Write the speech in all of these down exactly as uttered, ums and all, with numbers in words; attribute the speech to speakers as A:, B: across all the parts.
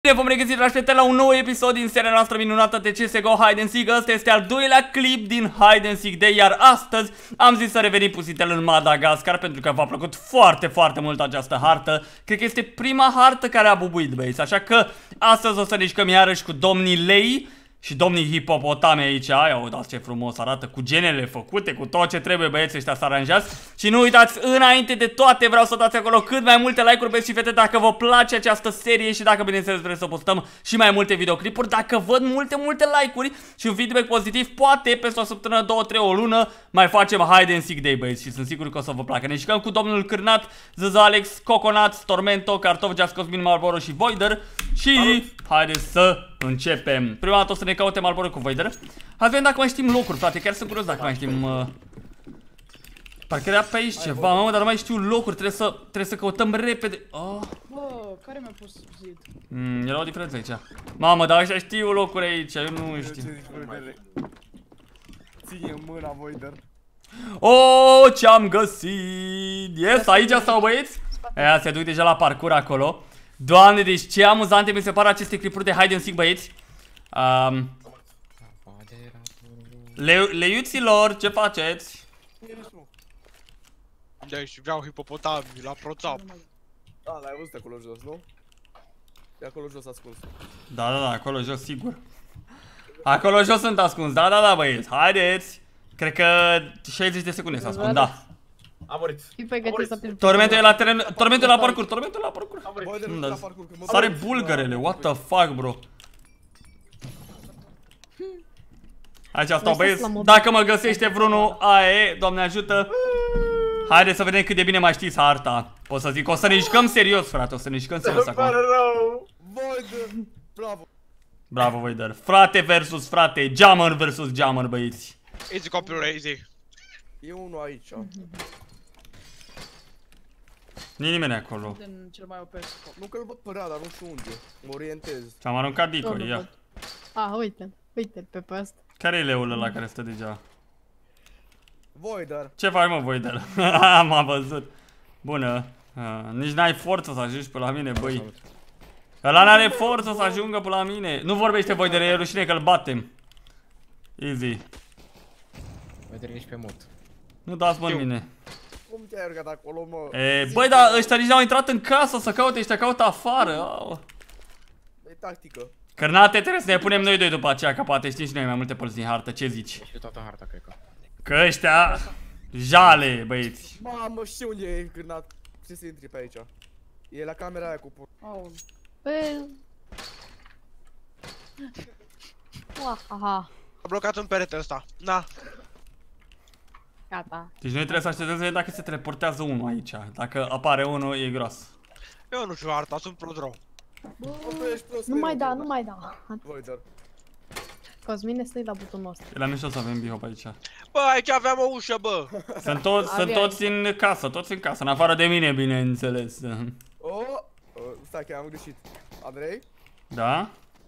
A: Ne vom regăsi, dragi prieteni, la un nou episod din seria noastră minunată de C S G O Hide and Seek. Ăsta este al doilea clip din Hide and Seek Day, iar astăzi am zis să revenim puțin în Madagascar pentru că v-a plăcut foarte, foarte mult această hartă. Cred că este prima hartă care a bubuit, băieți, așa că astăzi o să ne jucăm iarăși cu domnii lei și domnii hipopotame aici. Ia uitați ce frumos arată, cu genele făcute, cu tot ce trebuie, băieți, ăștia să aranjați. Și nu uitați, înainte de toate, vreau să dați acolo cât mai multe like-uri, băieți și fete, dacă vă place această serie și dacă, bineînțeles, vreți să postăm și mai multe videoclipuri. Dacă văd multe, multe like-uri și un feedback pozitiv, poate peste o săptămână, două, trei, o lună, mai facem Hide and Seek Day, băieți, și sunt sigur că o să vă placă. Ne jucăm cu domnul Cârnat, Zăza Alex, Coconut, Tormento, Cartof, Just Cosmin, Marlboro și Voider. Și haideți să începem. Prima dată o să ne caute Marlboro cu Voider. Hai să vedem dacă mai știm locuri, frate. Chiar sunt curios dacă mai știm. Uh... Parcă era pe aici ceva, mamă, dar nu mai știu locuri. Trebuie să, trebuie să căutăm repede. Oh.
B: Bă, care mi-a pus zid?
A: Mm, era o diferență aici. Mamă, dar ăștia știu locuri aici, eu nu știu.
C: Ține mâna, Voider.
A: Oh, ce-am găsit! Yes, aici stau, băieți? Aia se duc deja la parcurs acolo. Doamne, deci ce amuzante mi se par aceste clipuri de Hide and Seek, băieți. um, le Leiuților, ce faceți?
D: Deci vreau hipopotami la proțap.
C: Da, l-ai văzut acolo jos, nu? E acolo jos ascuns.
A: Da, da, da, acolo jos, sigur. Acolo jos sunt ascuns, da, da, da, băieți, haideți. Cred că șaizeci de secunde s-a ascuns, da.
C: A murit.
B: Fii pregătit să pleci.
A: Tormentul e la teren, Tormentul e la parcurs, Tormentul e la parcurs.
C: Voider nu la parcurs, că mă
A: Sare bulgărele, what the fuck, bro. Aici stau, băieți, dacă mă găsește vreunul, aia e, Doamne ajută. Haideți să vedem cât de bine mai știți harta. Pot să zic, o să ne jucăm serios, frate, o să ne jucăm serios acum.
C: Voider, bravo.
A: Bravo, Voider. Frate versus frate, Jammer versus Jammer, băieți.
D: Easy copilul, easy.
C: E unul aici.
A: Nu e nimeni acolo.
B: Din cel mai O P scop.
C: Nu că-l văd pe radar, nu știu unde. Mă orientez.
A: Ți-am aruncat decoy, ia.
B: Ah, uite-l, uite-l pe pe ăsta.
A: Care e leul ăla care stă deja?
C: Voider.
A: Ce faci, mă, Voider? M-a văzut. Bună. Ah, nici n-ai forță să ajungi pe la mine, băi. Ăla n-are forță să ajungă pe la mine. Nu vorbește, Voider, e rușine că-l batem. Easy.
E: Voider, ești pe mod.
A: Nu dați, mă, în mine.
C: Cum te-ai urcat acolo, mă?
A: E, băi, dar ăștia nici n-au intrat în casă să caute, ăștia caută afară. Au.
C: E tactică.
A: Cârnate, trebuie să ne punem noi doi după aceea, că poate știm și noi mai multe părți din hartă, ce zici?
E: Știu toată harta, cred că.
A: Că ăștia, jale, băieți.
C: Mamă, știu unde e Cârnat. Ce să intri pe aici? E la camera aia cu pur.
B: Oh. Păi... Aha.
D: A blocat un perete ăsta. Na.
B: Gata.
A: Deci noi trebuie să așteptăm să vedem dacă se teleportează unul aici. Dacă apare unul, e gros.
D: Eu nu știu harta, sunt pro-drău.
B: Bă,
C: Tu ești prost,
B: nu mai
C: eu,
B: da,
C: da.
B: nu mai da.
C: Voider.
B: Cosmine, stai la butonul ăsta.
A: E la mișto să avem bihop aici.
D: Bă, aici aveam o ușă, bă.
A: Sunt toți, sunt toți în casă, toți în casă, în afară de mine, bineînțeles.
C: Oh, uh, stai că am greșit. Andrei?
A: Da?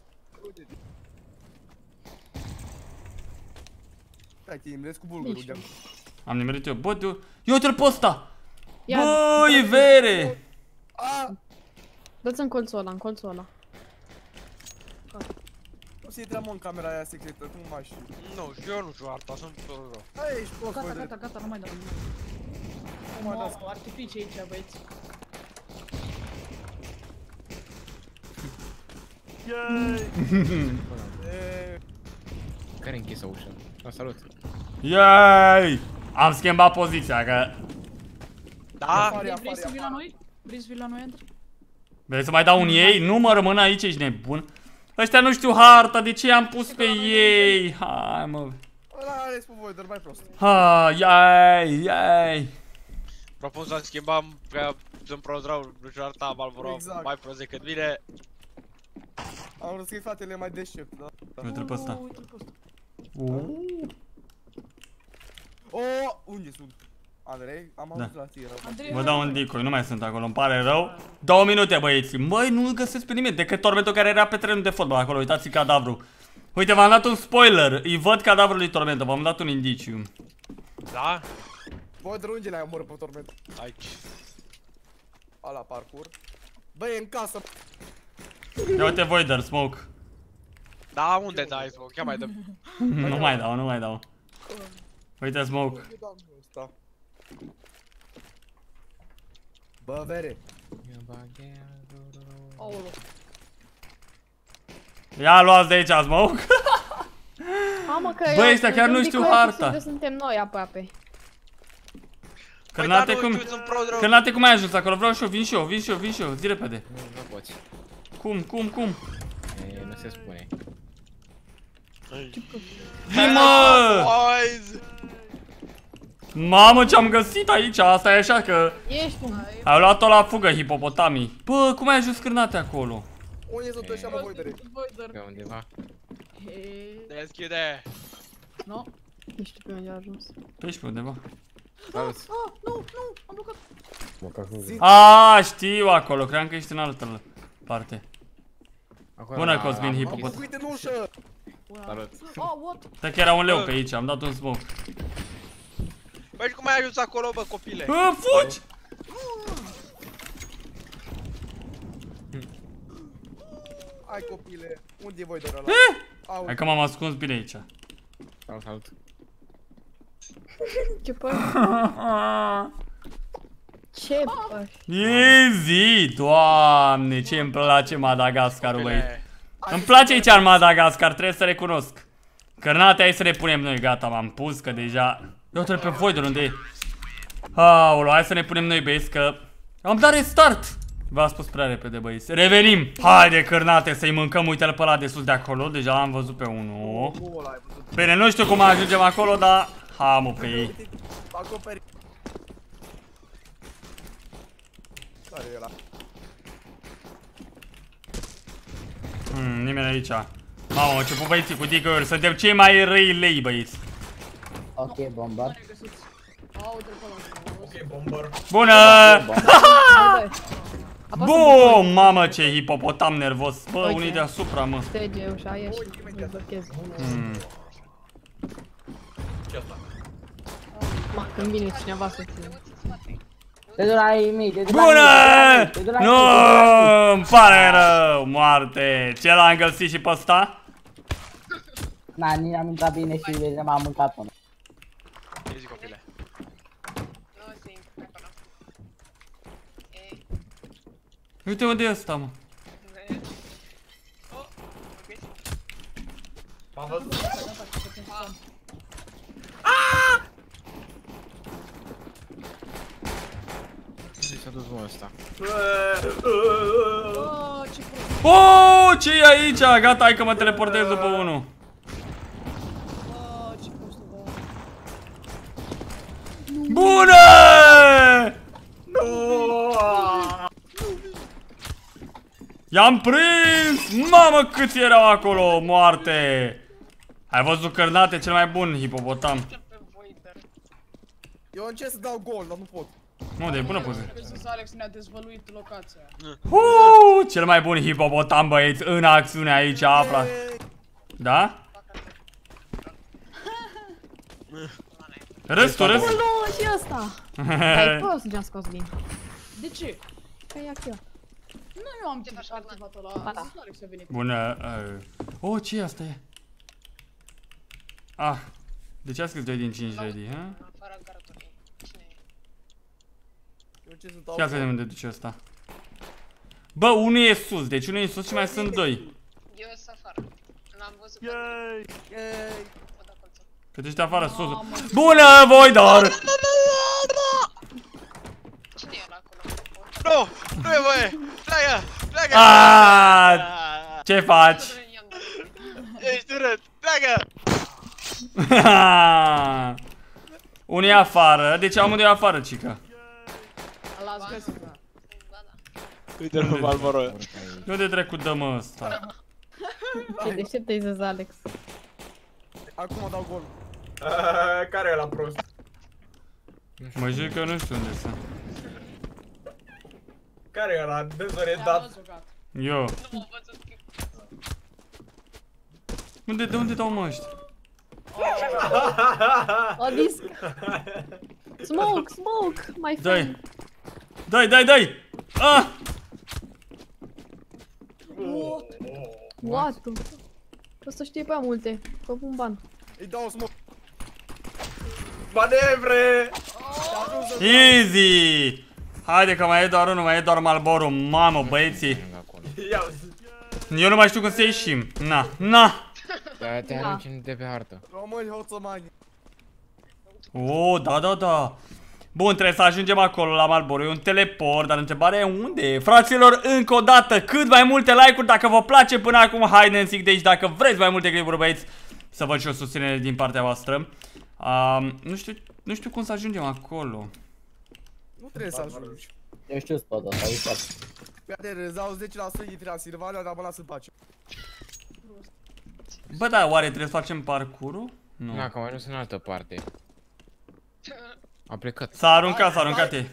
C: Stai că îmi cu bulgărul de-am.
A: Am nimerit eu. Bă, eu, eu uite-l pe ăsta!
B: Ia,
A: Bă, e vere!
B: dă-ți în colțul ăla, în colțul ăla.
C: O să intrăm în camera aia secretă, cum mai știu.
D: Nu știu, eu nu știu harta, sunt pro-drău.
C: Hai, ești prost,
B: Gata,
C: Voider.
B: gata, gata, nu mai dau.
C: Nu mai dați.
B: Mamă, artificii aici, băieți.
C: E,
E: Care închisă ușa? La salut.
A: Yay! Am schimbat poziția, că...
D: Da?
C: Afară,
B: Vrei
C: afară,
B: să vii la
C: afară.
B: noi? Vrei să vii la noi, Andrei?
A: Vrei să mai dau un ei? Nu mă rămân aici, ești nebun. Ăștia nu știu harta, de ce i-am pus pe ei? Hai, mă.
C: Ăla are spun Voider, mai prost.
A: Ha, yay, yay.
D: Propun să schimbăm, că sunt pro-drău, nu știu harta, Marlboro,
C: Exact.
D: mai prost decât mine.
C: Am vrut să-i fratele mai deștept, da?
A: Uite-l pe ăsta.
B: Uite-l pe ăsta.
A: Uh.
C: Oh, unde sunt? Andrei, am auzit la tine.
B: Andrei,
A: Vă dau un decoy, nu mai sunt acolo, îmi pare rău. Două minute, băieți. Măi, nu găsesc pe nimeni, decât Tormento care era pe terenul de fotbal acolo, uitați cadavru. Uite, v-am dat un spoiler, îi văd cadavrul lui Tormento, v-am dat un indiciu.
D: Da?
C: Voider, unde l-ai omorât pe Torment?
D: Aici.
C: Ala parcurs. Bă, e în casă.
A: Ia uite Voider, smoke.
D: Da, unde dai smoke? Ia mai dă.
A: Nu mai dau, nu mai dau. Uite smoke.
C: Ăsta. Bă, vere.
B: Aolo.
A: Ia luați de aici smoke.
B: Mamă că
A: Bă,
B: eu-
A: ăștia chiar
B: eu
A: nu
B: zic
A: știu
B: că
A: harta.
B: unde suntem noi aproape.
A: Cărnate
D: Păi,
A: cum?
D: dar nu, sunt pro, rău.
A: Cărnate cum ai ajuns acolo? Vreau și eu, vin și eu, vin și eu, vin și eu, zi repede.
E: Nu, nu poți.
A: Cum, cum, cum?
E: E, nu se spune.
A: Zi mă!
D: Boys!
A: Mamă ce-am găsit aici, asta e așa că...
B: Ești un...
A: Ai luat-o la fugă, hipopotamii. Bă, cum ai ajuns Cărnate acolo?
C: Unde sunt ăștia, mă, Voidere?
E: Pe undeva.
D: Deschide!
B: Nu? Nu știu pe unde a ajuns.
A: Pe aici pe undeva.
E: Salut.
B: Ah, nu, nu, am blocat.
A: A, știu acolo, cream că ești în altă parte.
E: Acolo
A: Bună,
E: la-
A: Cosmin,
E: am
A: hipopot.
E: închis.
C: Uite în ușă!
E: Salut.
B: Oh, what?
A: Stai că era un leu pe aici, am dat un smoke.
D: Băi, cum ai ajuns acolo, bă, copile?
A: Bă, fugi!
C: Hai, copile. Unde e Voidere ăla?
A: Eh!
C: Au,
A: Hai că m-am ascuns bine aici.
E: Salut, salut.
B: Ce păr? Ce păr?
A: Easy, doamne, ce îmi place Madagascarul, băi.
D: Copile.
A: Îmi place aici în Madagascar, trebuie să recunosc. Cărnate, hai să ne punem noi, gata, m-am pus că deja... Eu trebuie pe Voider, unde e? Aolo, hai să ne punem noi, băieți, că... Am dat restart! V-am spus prea repede, băieți. Revenim! Haide, Cărnate, să-i mâncăm, uite-l pe ăla de sus de acolo, deja l-am văzut pe unul.
C: Cum ăla ai văzut?
A: Bine, nu știu cum ajungem acolo, dar... Ha, mă, pe ei.
C: Uite, acoperi. Care e ăla?
A: Hmm, nimeni aici. Mamă, ce pu băieții cu digări, suntem cei mai răi lei, băieți.
F: Ok, bombar.
B: Oh, uite-l pe ăla.
A: Bună!
B: Hai, bă. Apasă
A: Bum! Mamă, ce hipopotam nervos. Bă,
B: Uite.
A: unii deasupra, mă.
B: Stege ușa, ieși. Îl blochez.
A: Hmm.
B: Ma, când vine cineva să ți...
F: Te duc la ei mei, te duc la
A: Bună!
F: ei, te duc la ei,
A: Nu,
F: te duc la ei.
A: îmi pare rău, moarte. Ce l-am găsit și pe ăsta?
F: Na, nici am intrat bine și de m-am mâncat până.
D: Ce zic, copile?
A: Uite unde e ăsta, mă.
E: Unde s-a dus mă ăsta?
B: Oh, ce prost.
A: Oh, ce e aici? Gata, hai că mă teleportez după unul.
B: Oh, ce prost, bă.
A: Bună! I-am prins! Mamă, câți erau acolo, moarte! Ai văzut Cărnate, cel mai bun hipopotam.
C: Eu încerc să dau gol, dar nu pot.
A: Unde e? Bună poze.
B: Crezi că Alex ne-a dezvăluit locația.
A: Huu, cel mai bun hipopotam, băieți, în acțiune aici afla. Da? Restul, restul.
B: Nu, și ăsta. Ai prost, ce-am scos din. De ce? Că e activ. Nu, eu am activat ăla.
F: da.
B: Alex a venit.
A: Bună. uh. Oh, ce e asta e? Ah. De ce a scris doi din cinci ready, ha?
C: Eu încerc să dau
A: Ia să vedem
C: gol.
A: unde duce ăsta. Bă, unul e sus, deci unul e sus și mai sunt doi.
G: Eu sunt afară. N-am văzut pe
C: Yay! Yay!
G: pot da colțul.
A: Cât ești afară, sus. Bună, Voidor!
G: Cine e ăla acolo?
D: Nu! Nu e voie! Pleacă! Pleacă!
A: Ah, ce faci?
D: Ești urât! Pleacă!
A: Unul e afară, deci amândoi afară, cică.
B: Las găsit.
G: Ba da.
D: Uite-l pe Malboro.
A: De unde trecut dă mă ăsta?
B: Ce deștept ai zis, Alex.
C: Acum dau gol.
H: Care e la prost?
A: Mă jur că nu știu unde sunt.
H: Care e la dezorientat?
A: Eu.
G: Nu am văzut că...
A: Unde, de unde dau mă ăștia?
B: O disc. Smoke, smoke, my
A: Dai.
B: friend.
A: Dai, dai, dai! Ah!
B: Wow. What? Ăsta știe prea multe. Fă un ban.
C: Îi dau o smoke.
H: Manevre!
A: Easy! Haide că mai e doar unul, mai e doar Marlboro. Mamă, băieții.
E: Acolo.
H: Ia
A: Eu nu mai știu cum să ieșim. Na, na!
E: Dar te
B: Da.
E: arunci de pe hartă.
C: Români hoțomani.
A: Oh, da, da, da. Bun, trebuie să ajungem acolo la Marlboro. E un teleport, dar întrebarea e unde? Fraților, încă o dată, cât mai multe like-uri dacă vă place până acum Hide and Seek. Deci dacă vreți mai multe clipuri, băieți, să văd și o susținere din partea voastră. Um, nu știu, nu știu cum să ajungem acolo.
C: Nu trebuie să ajungi.
F: Eu știu spotul ăsta, uite.
C: Prietene, îți dau zece la sută din Transilvania, dar mă las în pace.
A: Bă, da, oare trebuie să facem parcurul? Nu.
E: Nu, că mai ajuns în altă parte. A plecat.
A: S-a aruncat, s-a aruncat ei.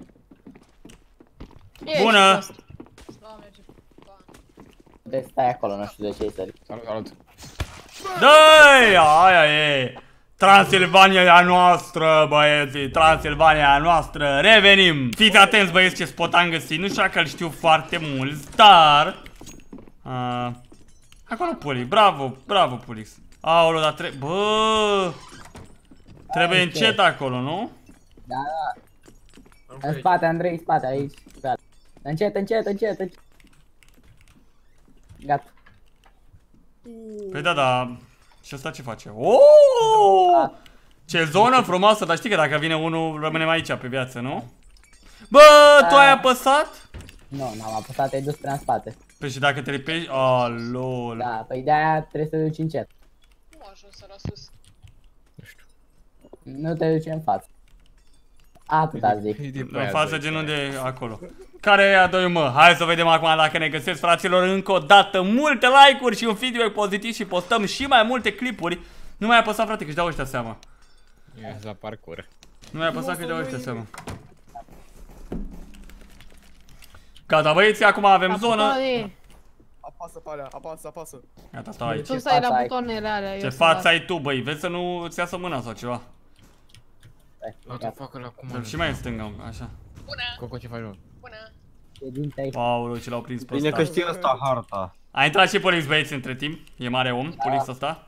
B: Ești
A: Bună!
B: prost.
F: Deci stai acolo, nu știu de ce ai sărit.
E: Salut, salut.
A: Dă-i! Aia e! Transilvania e a noastră, băieții! Transilvania e a noastră! Revenim! Fiți atenți, băieți, ce spot am găsit. Nu știu dacă îl știu foarte mulți, dar... Uh, acolo Pulix, bravo, bravo Pulix. Aolo, dar trebuie... Bă! Trebuie
F: Hai,
A: încet acolo, nu?
F: Da, da. În spate, Andrei, în spate, aici. Gata. Încet, încet, încet, încet. Gata.
A: Păi da, da. Și ăsta ce face? Oh! Ce zonă frumoasă, dar știi că dacă vine unul, rămânem aici pe viață, nu? Bă, tu ai apăsat?
F: Nu, n-am apăsat, ai dus prea în spate.
A: Păi și dacă te lipești... Oh, lol.
F: Da, păi de-aia trebuie să te duci încet.
G: Nu a ajuns la sus.
F: Nu te duci în față. Atâta zic.
A: În față genul de acolo. Care e a doi, mă? Hai să vedem acum dacă ne găsesc, fraților, încă o dată multe like-uri și un feedback pozitiv și postăm și mai multe clipuri. Nu mai apăsa, frate, că își dau ăștia seama.
E: E la parcur.
A: Nu mai apăsa că își dau ăștia seama. Gata, băieții, acum avem zonă.
B: Butoane.
C: Apasă pe alea, apasă, apasă.
A: Gata, stau aici.
B: Tu stai la
F: față ai?
B: butoanele alea.
A: Ce
B: eu să
A: față
B: las.
A: ai tu, băi? Vezi să nu îți iasă mâna sau ceva.
F: Stai,
E: Nu te
F: gata.
E: facă la cum
A: Dă-l și mai în stânga, așa.
G: Bună!
E: Coco, ce faci, mă?
G: Bună!
F: Ședinte aici.
A: Aoleu, ce l-au prins pe
I: Bine că
A: ăsta.
I: știe ăsta harta.
A: A intrat și Pulix, băieți, între timp. E mare om, Pulix ăsta.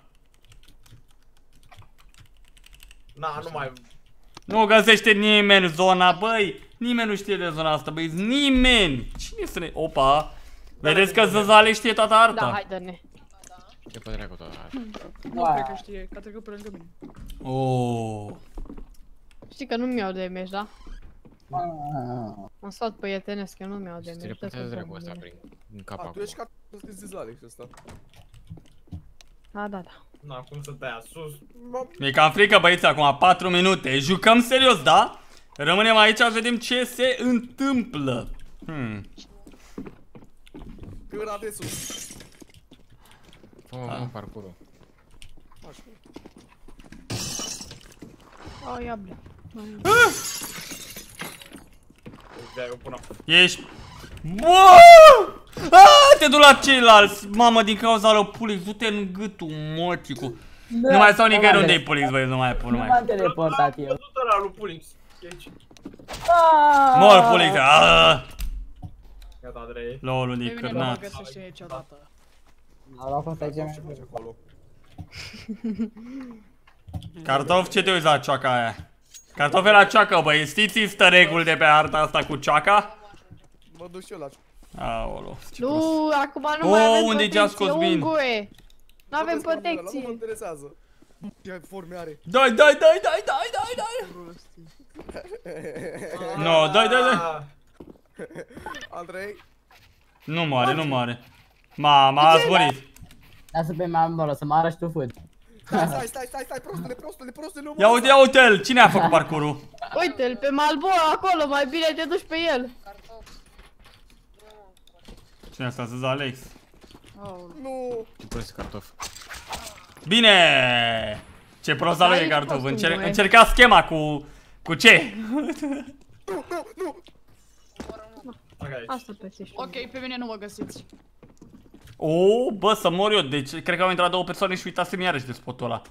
H: Na, nu mai...
A: Nu găsește nimeni zona, băi. Nimeni nu știe de zona asta, băi. Nimeni. Cine să ne... Opa. Vedeți că Zăzale știe toată
B: Da,
A: arta.
B: hai, dă-ne.
E: Ce pe dracu tot aia.
B: Nu cred că știe, că a trecut pe lângă mine.
A: Oh.
B: Știi că nu-mi iau damage, da?
F: Ah,
B: Am sfat prietenesc, eu nu-mi iau
E: Și te
B: damage.
E: reportează
B: stai să
E: dracu ăsta
B: mine.
E: prin în cap
C: A, tu
E: acum.
C: ești ca să scrizi la Alex ăsta.
B: Da, da, da.
H: Na, cum să tăia sus?
A: Mi-e cam frică, băieți, acum patru minute. Jucăm serios, da? Rămânem aici, să vedem ce se întâmplă. Hmm.
C: Gânate sus.
E: Fă-mă, mă, parcurul.
B: Oh, ia blea.
H: Ia, eu pun
A: Ești... Bă! Ah, te duc la ceilalți! Mamă, din cauza lui Pulix, du-te în gâtul morțicu. Nu mai stau nicăieri unde e Pulix, băieți, nu mai pun, nu
F: Nu
A: mai
F: m-am teleportat eu.
H: văzut ăla lui Pulix. E aici.
F: Ah!
A: Mor Pulix, aaa!
H: Gata, Andrei.
A: Lolul
B: Pe
A: de
B: mine nu mă
A: cârnat.
B: găsește niciodată.
F: Am luat cum să zicem.
C: Ce faci acolo?
A: Cartof, ce te uiți la cioaca aia? Cartof e la cioacă, băi, știți stă reguli de pe harta asta cu cioaca?
C: Mă duc și eu la ce.
A: Aolo, ce prost.
B: Nu, acum nu
A: Oh,
B: mai avem
A: unde-i Just
B: protecție,
A: Cosmin?
B: ungue. Nu avem
C: Nu mă
B: protecție.
C: interesează. Ce forme are?
A: Dai, dai, dai, dai, dai, dai, dai! No, dai, dai, dai!
H: Ah,
C: Andrei?
A: Nu moare, nu moare. Mama, a zburit.
F: Lasă pe Marlboro să mă arăși tu fut.
C: Stai, stai, stai, stai, stai, prostule, prostule, prostule, nu mă
A: Ia uite, ia uite-l! Cine a făcut parcurul?
B: Uite-l pe Malboro acolo, mai bine te duci pe el.
G: Cartof.
A: Cine asta, să Alex?
C: Nu.
E: Ce prost cartof.
A: Bine! Ce prost al lui
B: Ai
A: Cartof.
B: fost un
A: Încer
B: băie.
A: încerca schema cu... Cu ce?
H: ok, aici.
B: Asta plătești.
J: Ok, pe mine nu mă găsiți.
A: O, bă, să mor eu. Deci, cred că au intrat două persoane și uitasem iarăși de spotul ăla.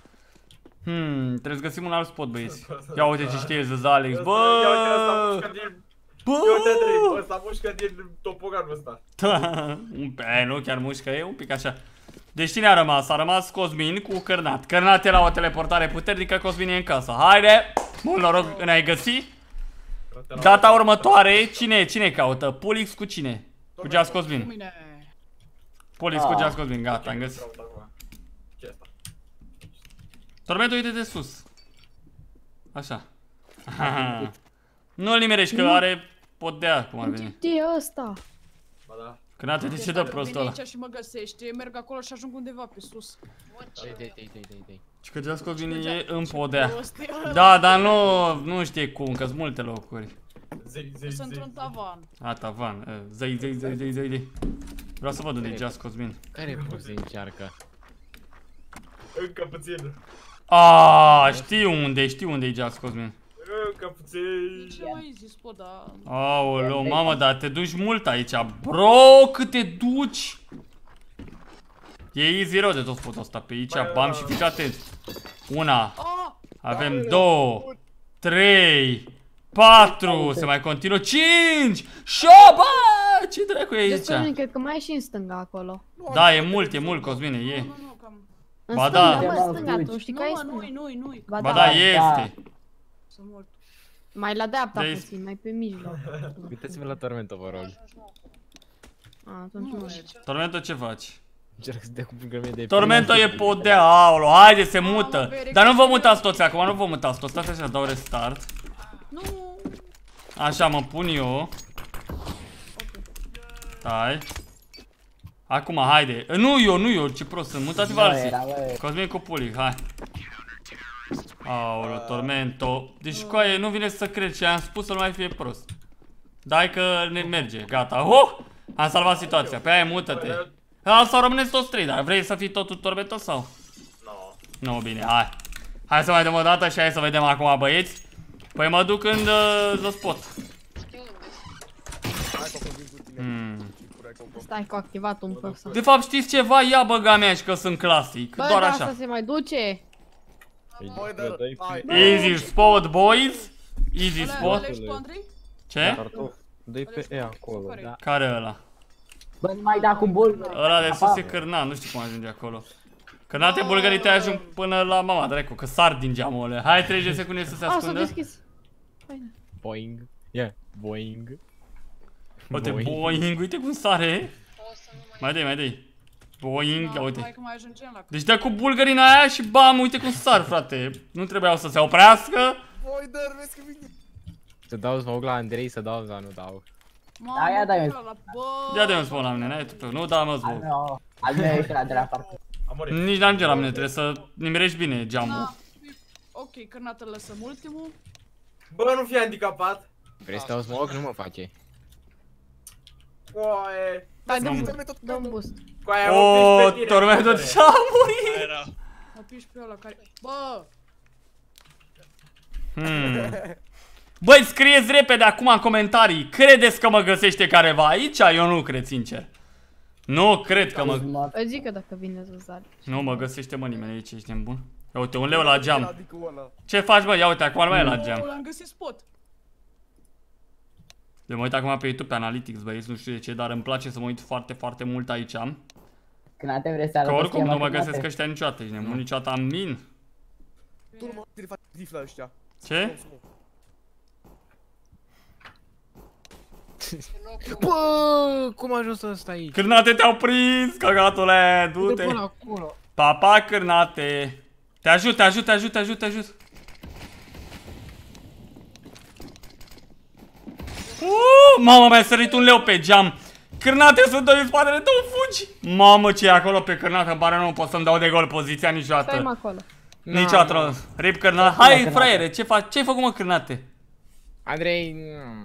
A: Hmm, trebuie să găsim un alt spot, băieți. Ia uite ce știe Zăz Alex,
H: Ia uite, ăsta
A: bă!
H: mușcă din-
A: Bă!
H: Eu te Andrei, ăsta mușcă din topoganul ăsta.
A: Da, un pe, nu chiar mușcă, e un pic așa. Deci cine a rămas? A rămas Cosmin cu Cărnat. Cărnat era o teleportare puternică, Cosmin e în casă. Haide! Mult noroc, ne-ai găsit? Data următoare, cine, cine caută? Pulix cu cine? Cu Just Cosmin. Pulix cu Just Cosmin, gata, am găsit.
H: Ce asta?
A: Tormentul, uite de sus. Așa. Nu-l nimerești că are podea, cum ar veni.
B: Ce e ăsta?
H: Ba da.
A: Cărnate, de ce dă prostul ăla?
G: aici și mă găsește, merg acolo și ajung undeva pe sus.
E: Dai, dai, dai, dai, dai, dai.
A: Și că Just Cosmin e în podea. Da, dar nu, nu știe cum, că sunt multe locuri.
H: Zei, zei,
G: Sunt într-un
H: zei.
G: tavan.
A: A, tavan. Zei, zei, zei, zei, zei, zei. Vreau să văd unde e Just Cosmin.
E: Care prost de încearcă?
H: Încă puțin.
A: A, știu unde, știu unde e Just Cosmin.
H: Încă puțin.
G: Ce mai zis, po, da...
A: Aoleu, mamă, dar te duci mult aici. Bro, cât te duci! E easy rău de tot spotul ăsta pe aici, bam și fiți atenți. Una, avem două, trei, patru, se mai continuă, cinci, șapte, bă, ce dracu e
B: Just Cosmin,
A: aici?
B: cred că mai e și în stânga acolo.
A: Da, e mult, e mult, Cosmine, e.
G: Nu, nu, cam...
B: În
A: Ba
B: stânga,
A: da.
B: mă, în stânga, tu știi
G: Nu,
B: că e
G: mă,
B: stânga.
G: nu-i, nu-i, nu-i.
B: Ba
A: Ba
B: da,
A: da, este.
G: Sunt mult.
B: mai la dreapta
A: Deci-
B: puțin, mai pe mijloc.
E: Uitați-vă la Tormento, vă rog.
B: A, atunci nu e.
A: Tormento, ce faci?
E: Încerc să dea cu grămie de...
A: Tormento e podea, aolo, haide, se mută. Dar nu vă mutați toți acum, nu vă mutați toți, stați așa, dau restart.
G: Nu!
A: Așa, mă pun eu. Stai. Acum, haide. Nu eu, nu eu, ce prost sunt, mutați-vă alții. Cosmin cu Pulic, hai. Aoleu, Tormento. Deci, coaie, nu vine să cred ce am spus să nu mai fie prost. Dai că ne merge, gata. Oh! Am salvat situația, pe aia mută-te. Asta rămâneți toți trei, dar vrei să fii totul Tormento sau? Nu, bine, hai. Hai să mai dăm o dată și hai să vedem acum, băieți. Păi mă duc când uh, the spot.
C: Hai că vin cu tine.
A: Hmm.
B: Stai că a activat un păr.
A: De fapt, știți ceva? Ia băga mea și că sunt clasic.
B: Bă,
A: Doar
B: dar
A: așa.
B: asta se mai duce?
C: Băi, dar... hai.
A: Easy spot, boys. Easy
G: Ăla
A: spot.
G: ăla ești tu, Andrei?
A: Ce?
E: Dă-i pe E acolo, da.
A: Care e ăla?
F: Bă, nu mai da cu bulgări.
A: Ăla de sus e Cârnat, nu știu cum ajunge acolo. Cârnate bulgării te ajung până la mama dracu, că sar din geamul ăla. Hai treizeci de secunde să se
B: A, s-a
A: ascundă.
B: deschis. Haide.
E: Boing. Ia, boing.
A: Uite,
E: Boing.
A: boing, uite cum sare.
G: O să nu mai...
A: Mai dai, mai dai. Boing, ia
G: Hai
A: uite.
G: că mai ajungem la...
A: Deci dă cu bulgării în aia și bam, uite cum sar, frate. Nu trebuiau să se oprească.
C: Băi, dar vezi că vine.
E: Să dau smoke la Andrei, să dau, dar nu dau.
G: Mamă,
F: Da, ia dai-mi.
G: ăla, bă...
A: Ia de un spun la mine, n-ai tu. Nu da mă
F: Al
A: zbog.
F: meu, al meu ești la de la parcă.
H: Am murit.
A: Nici n-am la mine, trebuie să nimerești bine geamul.
G: Da. Ok, Cârnat îl lăsăm ultimul.
H: Bă, nu fi handicapat.
E: Vrei să dau smoke? Nu mă face.
H: Coaie.
B: Hai,
A: Nu.
B: dă-mi dă-mi boost.
H: Coaie,
A: O,
H: o pe tine.
A: Tormento ce-a murit!
D: Era.
G: Mă piși pe ăla care... Bă!
A: Hmm. Băi, scrieți repede acum în comentarii. Credeți că mă găsește careva aici? Eu nu cred, sincer. Nu cred că mă...
B: Îți zic că dacă vine să sari.
A: Nu mă găsește mă nimeni aici, ești nebun. Ia uite, un leu la geam.
C: Adică ăla.
A: Ce faci, bă? Ia uite, acum nu mai e la geam.
G: L-am găsit spot.
A: De mă uit acum pe YouTube, pe Analytics, băieți, nu știu de ce, dar îmi place să mă uit foarte, foarte mult aici.
F: Când te vrei să
A: Că
F: arăți
A: oricum
F: schema,
A: nu mă
F: Cânate.
A: găsesc ăștia niciodată, ești nebun, niciodată am min.
C: Tu nu mă te faci rifla ăștia.
A: Ce?
E: Bă, cum a ajuns ăsta aici?
A: Cârnate te-au prins, căgatule, du-te.
E: Până acolo.
A: Papa, cârnate. Te ajut, te ajut, te ajut, te ajut, te ajut. Uh, mamă, mi-a sărit un leu pe geam. Cârnate, sunt doi în spatele tău, fugi. Mamă, ce e acolo pe cârnate, îmi pare, nu pot să-mi dau de gol poziția
B: Stai mă
A: niciodată.
B: acolo.
A: Niciodată, nu. Rip cârnate. Hai, fraiere, ce faci? Ce-ai făcut, mă, cârnate?
E: Andrei...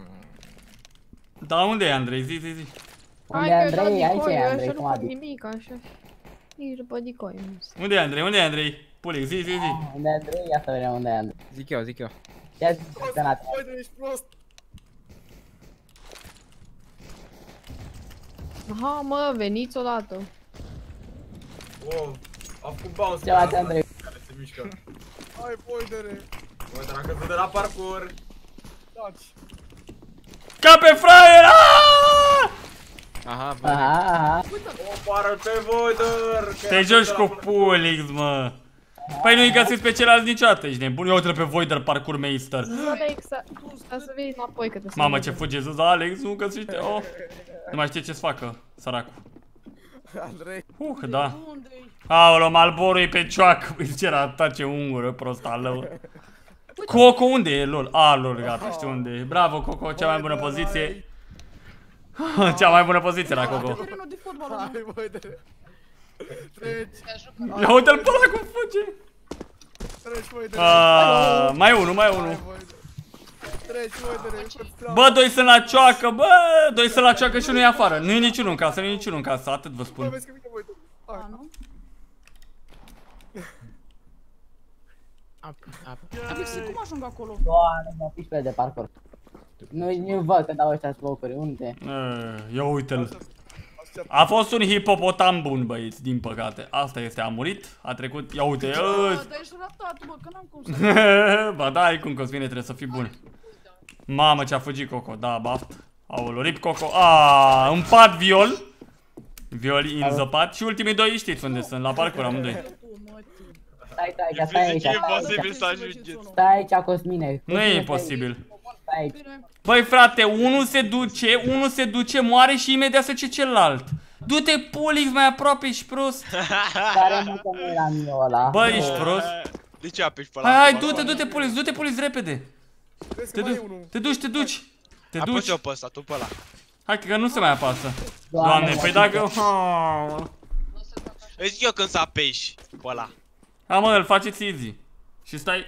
A: Da, unde e Andrei? Zi, zi, zi.
F: Unde
B: Hai
F: e
B: că
F: Andrei?
B: eu
F: Aici e
B: așa
F: Andrei,
B: nu
F: cum
B: fac
F: adică?
B: nimic, așa. Nici după dicoi, nu știu.
A: Unde e Andrei? Unde e Andrei? Pulic, zi, zi, zi.
F: Unde e Andrei? Ia să vedem unde e Andrei.
E: Zic eu, zic eu.
F: Ia zi, Cânate.
C: Băi, dar ești prost.
B: Aha, mă, veniți odată.
H: Wow. A făcut bounce.
F: Ce faci, Andrei?
H: Care se mișcă.
C: Hai, boidere.
H: Bă, dar am căzut de la parcur.
C: Taci.
A: Ca pe fraier! Aaaa!
E: Aha, bă.
F: Aha, aha.
H: Omoară pe Voider!
A: Te joci cu Pulix, mă. Păi nu-i găsiți pe ceilalți niciodată, ești nebun. Eu uite pe Voider Parkour Meister.
B: Alex, să să vii înapoi că te
A: Mamă, ce fuge sus, Alex, nu găsește, oh. Nu mai știe ce să facă, săracul.
C: Andrei.
A: Uh, da.
G: Unde-i?
A: Aolo, Malboro e pe cioacă. Uite ce rata, ce ungură, prost alău. Coco, unde e, lol? A, lol, gata, știu unde e. Bravo, Coco, cea mai bună poziție. Cea mai bună poziție la Coco.
G: Terenul de fotbal, mă.
C: Hai, Voider. Treci,
A: Ia uite-l pe ăla cum fuge.
C: treci, Voider.
A: Ah, mai unul, mai
C: Hai,
A: unul.
C: Voider. Treci, Voider.
A: Bă, doi sunt la cioacă, bă, doi sunt la cioacă și unul e afară. Nu e niciunul în casă, nu e niciunul în casă, atât vă
C: Bă,
A: spun.
C: vezi că vine Voider.
G: A,
C: Hai.
G: nu? Alexi, cum ajung acolo?
F: Doamne, mă piși pe de parcurs. Nu, nu văd că dau ăștia smoke-uri, unde?
A: Eh, Ia uite-l. A fost un hipopotam bun, băieți, din păcate. Asta este, a murit, a trecut, ia uite,
G: Bă, dar ești ratat, bă, că n-am cum să...
A: ba da, ai cum, Cosmine, trebuie să fii bun. Mamă, ce-a fugit Coco, da, baft. Aolo, rip Coco, aaa, în pat viol. Viol înzăpat și ultimii doi știți unde sunt, la parcur amândoi.
F: Stai, stai,
D: E
F: aici, stai aici.
D: fizic
F: Stai
D: imposibil
F: aici.
D: să ajungeți.
F: Stai aici, Cosmine.
A: Nu e imposibil.
F: Stai aici.
A: Băi, frate, unul se duce, unul se duce, moare și imediat se duce celălalt. Du-te, Pulix, mai aproape, ești prost.
F: Care nu că nu eram eu ăla.
A: Bă, ești prost.
D: De ce apeși pe ăla?
A: Hai, hai, du-te, du-te, Pulix, du-te, Pulix, repede.
C: Vezi
A: Te
C: că mai e
A: duci,
C: unul.
A: te duci, te duci. Te
D: Apăs
A: duci.
D: eu pe ăsta, tu pe ăla.
A: Hai că nu se mai apasă.
F: Doamne,
A: Doamne,
F: mă,
A: păi dacă... Ha.
D: Îți zic eu când să apeși pe ăla.
A: Ha, mă, îl faceți easy. Și stai...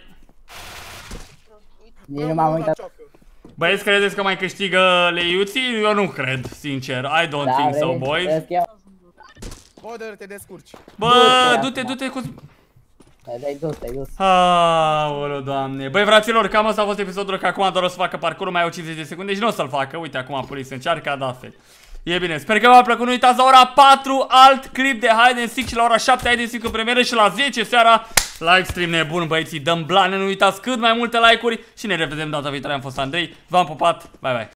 F: Nici nu m-am uitat.
A: Băieți, credeți că mai câștigă leiuții? Eu nu cred, sincer. I don't
F: Da,
A: think so,
F: vezi,
A: boys.
F: vezi că eu-
C: Voider, te descurci.
A: Bă,
F: Du-te,
A: du-te, du-te cu...
F: Te-ai dus, te-ai dus.
A: Aoleu, doamne. Băi, fraților, cam asta a fost episodul, că acum doar o să facă parcurul, mai au cincizeci de secunde și nu o să-l facă. Uite, acum Pulix se încearcă, a dat fel. E bine, sper că v-a plăcut, nu uitați la ora patru alt clip de Hide and Seek și la ora șapte Hide and Seek în premieră și la zece seara live stream nebun, băieții, dăm blane, nu uitați cât mai multe like-uri și ne revedem data viitoare, am fost Andrei, v-am pupat, bye bye.